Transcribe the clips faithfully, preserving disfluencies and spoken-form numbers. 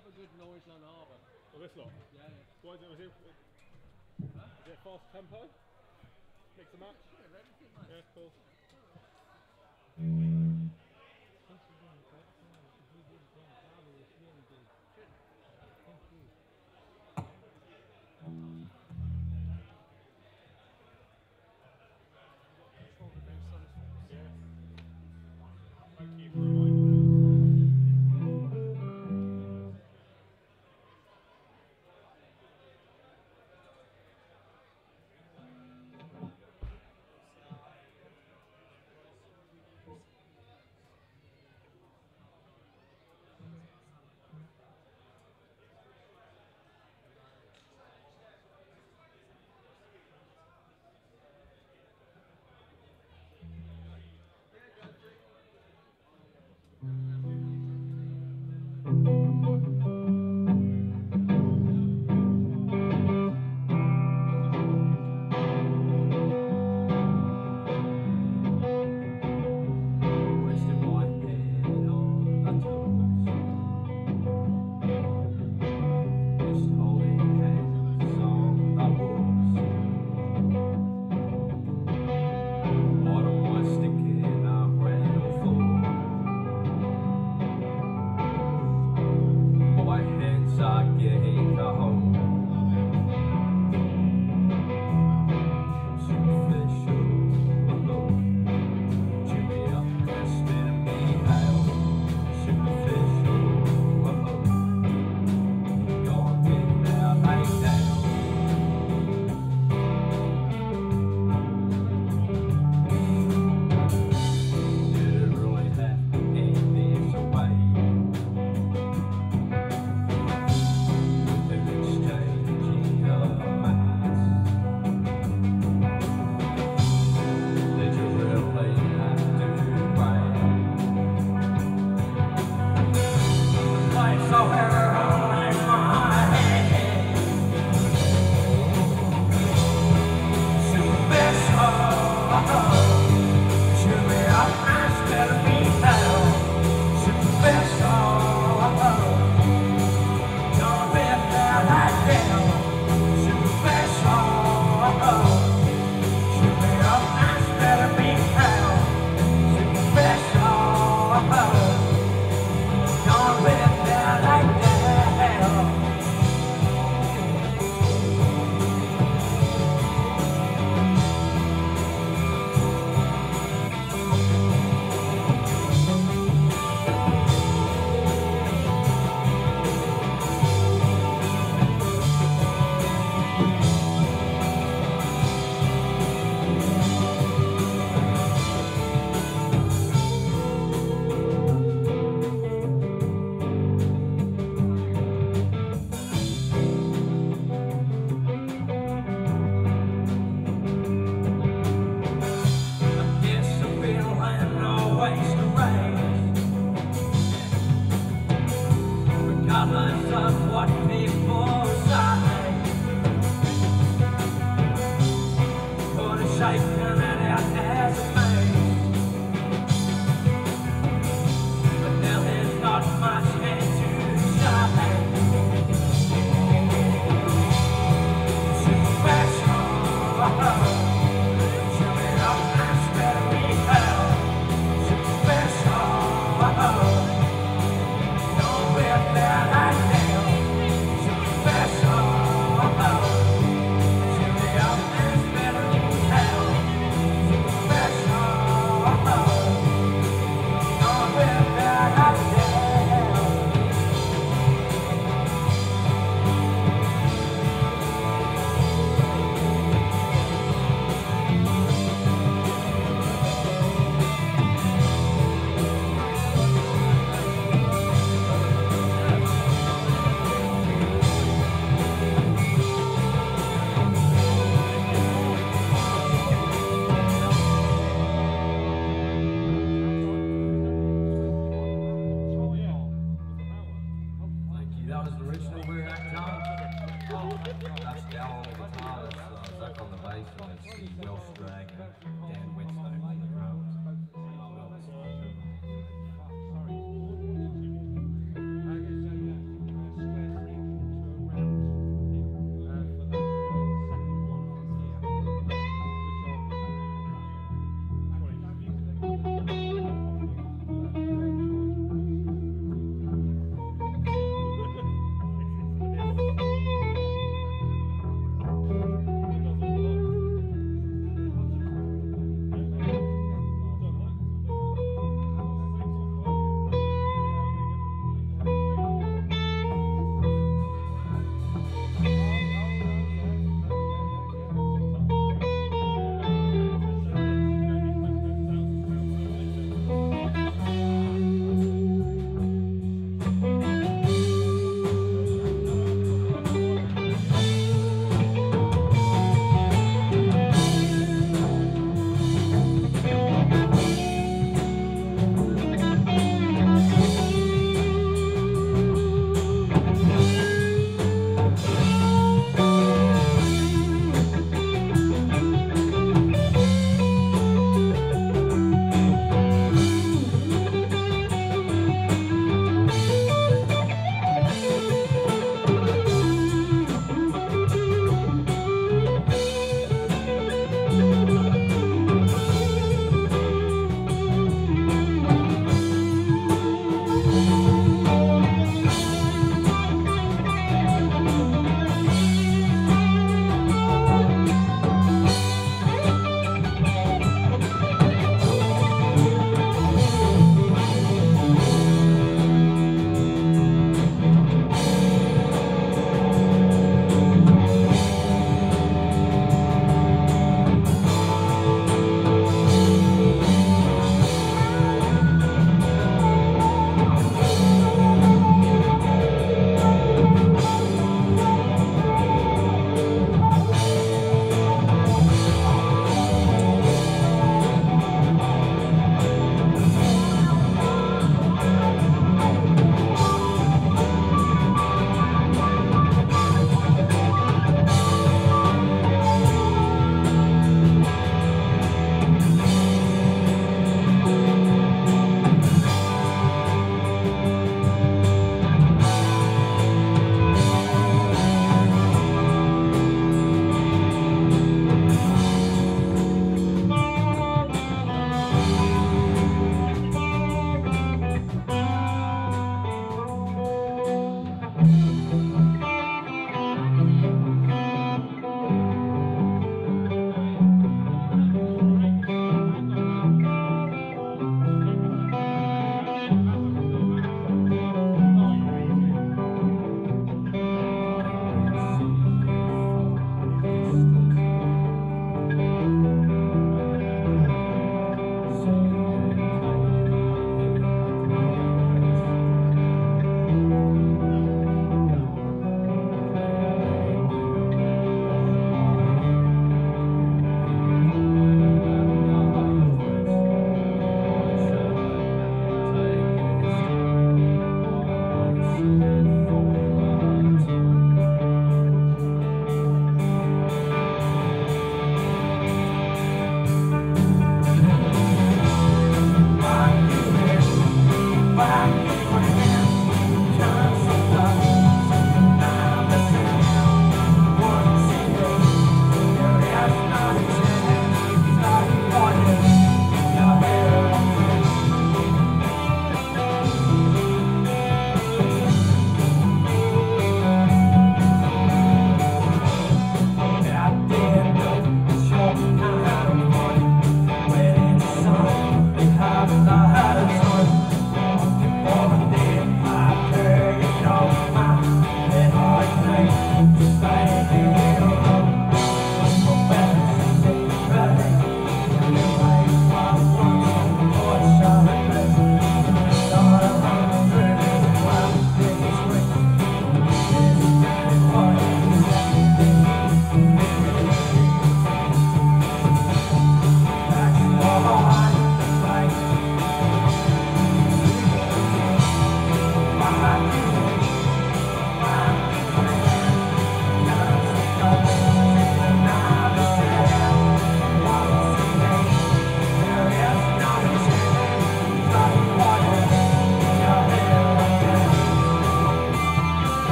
up a good noise on Harbour. Oh, this lot? Yeah, yeah. Why is it, was it, Huh? is it fast tempo? Mix and match? Yeah, everything, mate. Yeah, cool. Thank you for reminding me.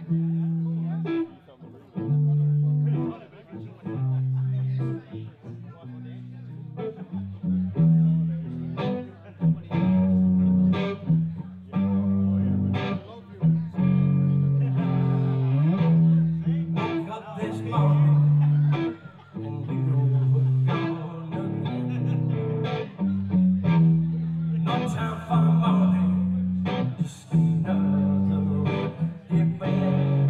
Woke up this morning and you were gone again. No time for morning, just another empty bed.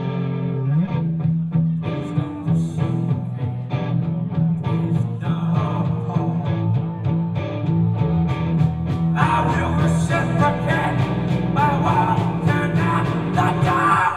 Please don't reciprocate, please don't. I will reciprocate by walking out the door.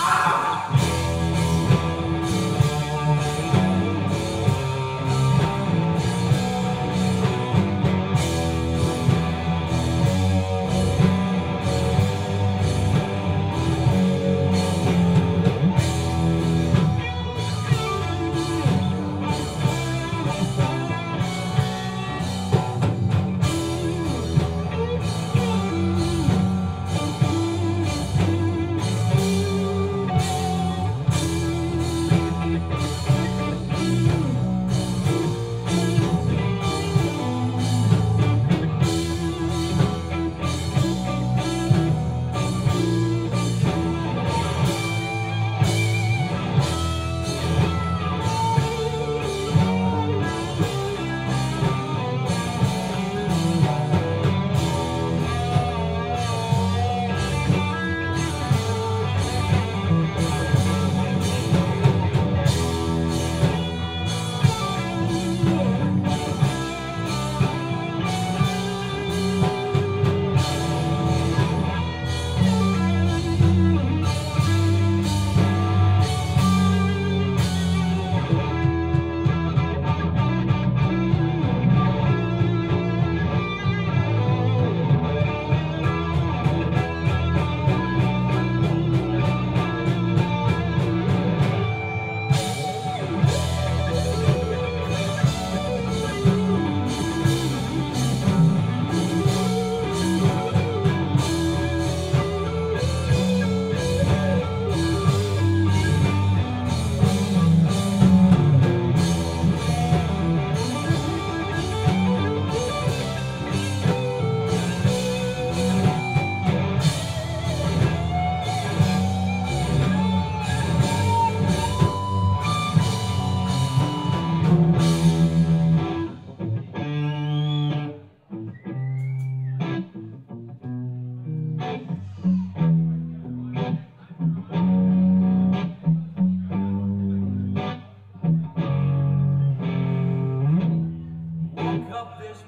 Woke up this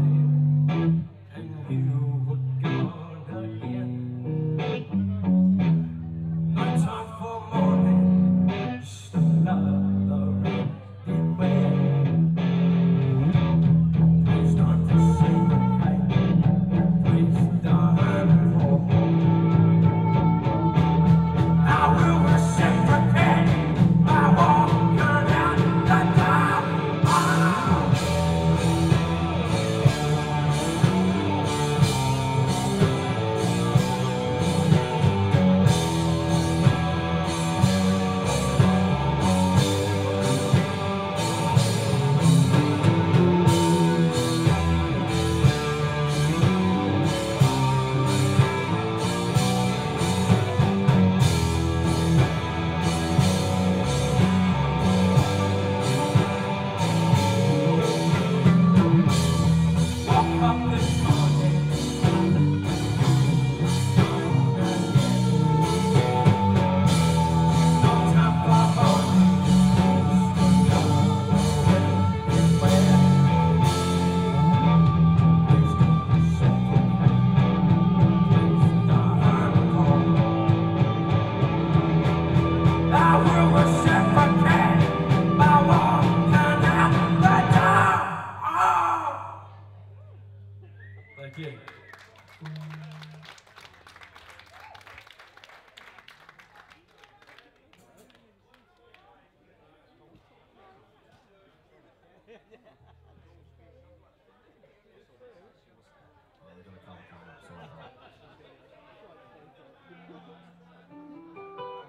morning and you were gone again. No time for morning, just another empty bed. Please don't reciprocate, please don't. I will reciprocate by walking out the door. Oh. Thank you. They're gonna come, come up, sorry.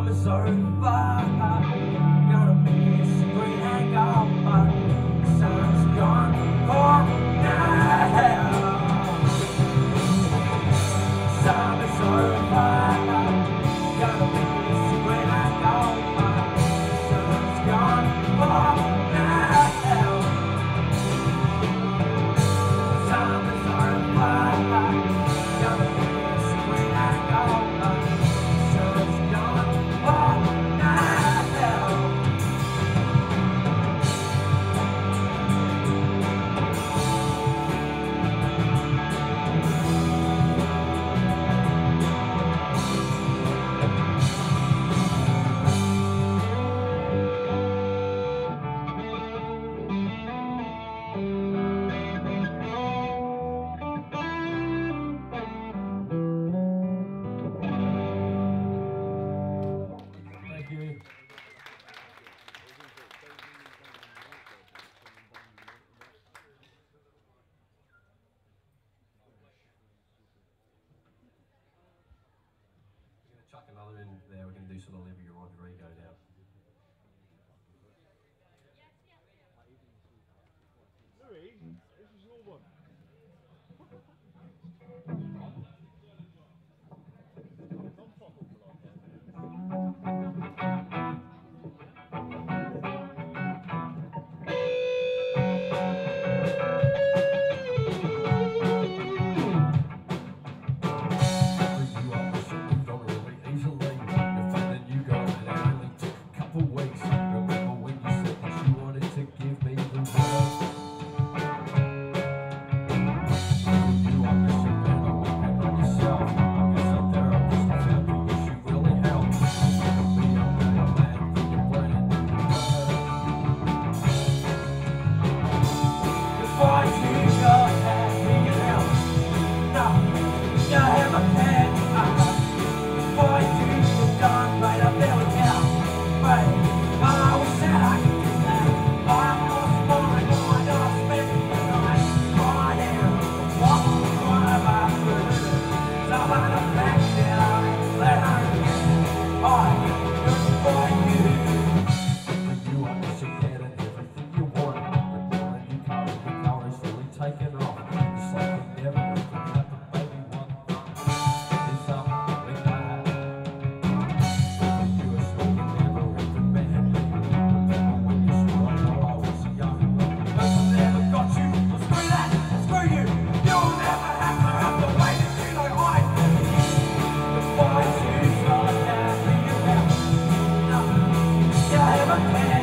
Summer's over, gonna miss green and gold, but the sun's gone for now. Summer's over, gonna miss green and gold, but the sun's gone for now. Summer's over, gonna miss green and gold, but the sun's gone for now. Thank you. We're going to chuck another in there. We're going to do sort of Olivia Rodrigo now. Louis, this is your one. You are moved on really easily. The fact that you got it only took a couple weeks. Remember when you said that you wanted to give me the world? You are missing better working on yourself. I guess a therapist I found the issue really helps. Be a better man for your brain. Before you go happy now. No, you have a pen. Boy, you were gone right up there with you. But I always said I could do that. I lost my mind, I spent the night crying. Walking forever through. So I'm a back down, let her get I good for you. When you are missing head and everything you want. The more you go, the car is really taken off. It's like you never even happened, baby. One thumb is up with that. You were sure you never even met me. Remember when you swore I know I was young. But I never got you. Well, screw that, screw you. You'll never have to have the way that you know I do. The boys you saw that for you out. No, you never can.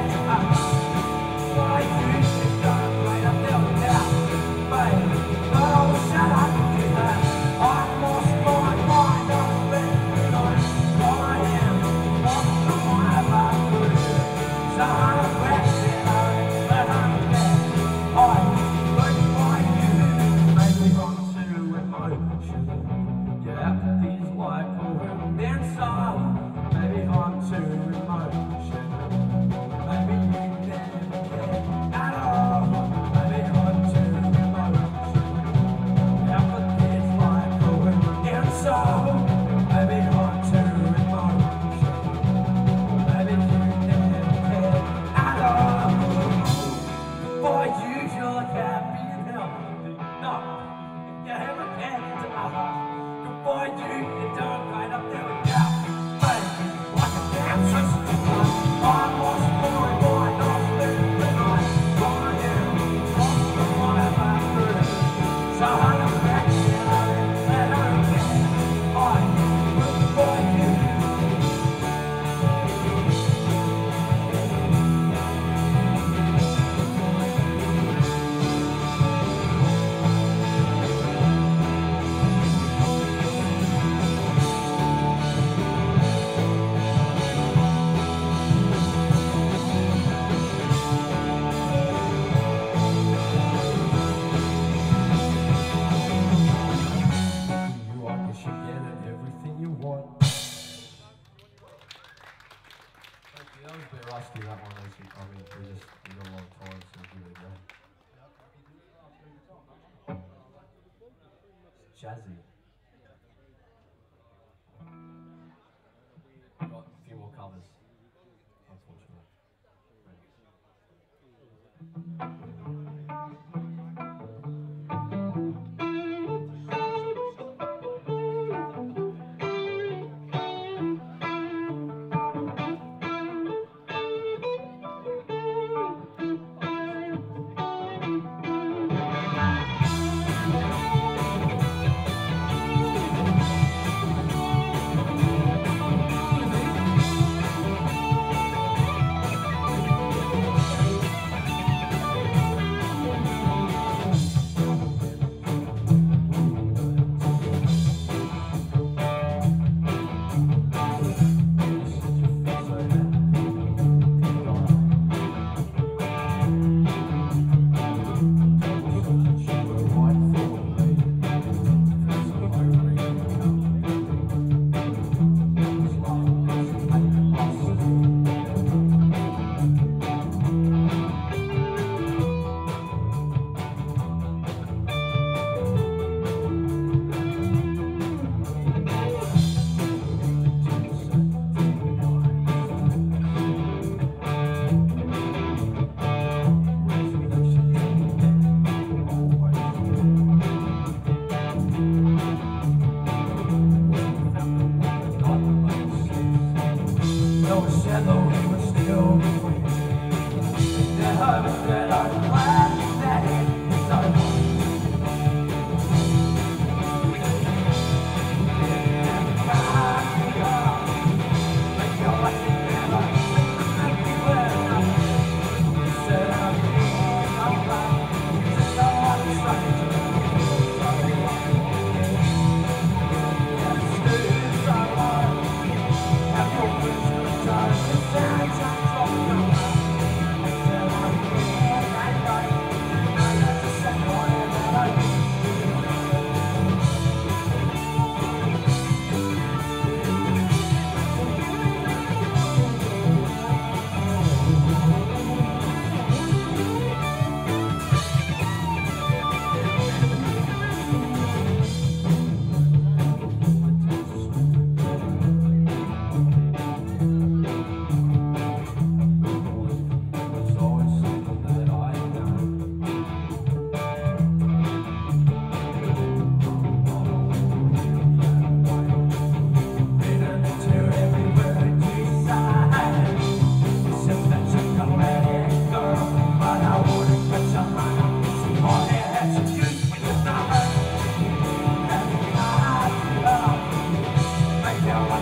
Why you should go right up there without, babe? But I wish that I could do that. I lost my mind, I spent the night crying. Walking forever through. So I'm back there, let her get I look for you. Make me run to emotion. Yeah, these like a wind inside. Maybe I'm too emotion. Maybe you never care at all. Maybe I'm too emotion. Yeah, but it's like a wind inside. Maybe I'm too emotion. Maybe you never care at all. Boy, you sure look happy and healthy. No, if you ever can to us. Good boy, you, you don't right up there with you. Baby, like a damn sister. I lost my mind, I spent the night crying. Walking forever through. So I'm back there, let her get I look for you. You are, you should get it, everything you want. Thank you. That was a bit rusty, that one. Actually. I mean, we just we got a long time, so we'll give it a go. It's jazzy. Got a few more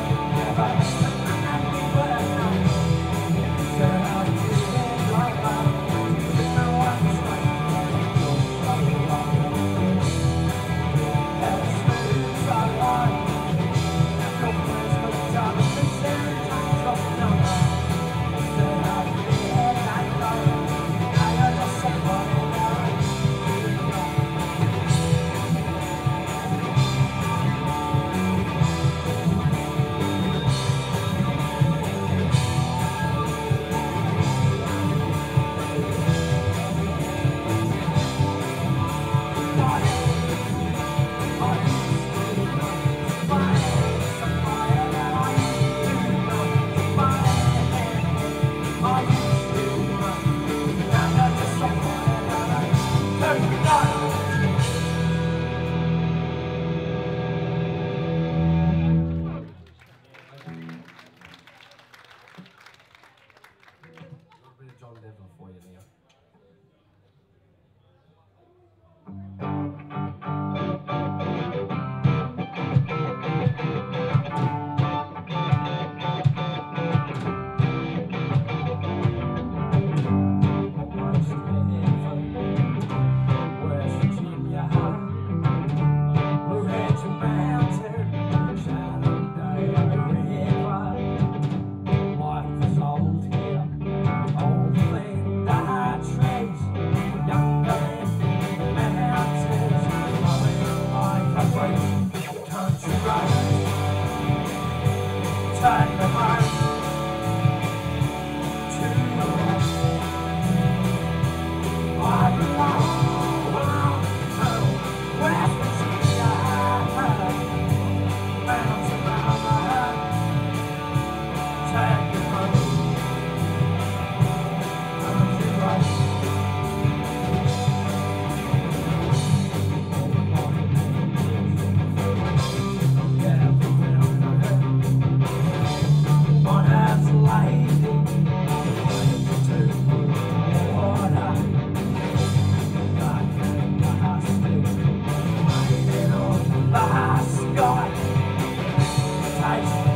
John Denver for you, Leo. Turn the heart to the west. I belong to West Virginia. Mountain mama, take the road to the right. Nice.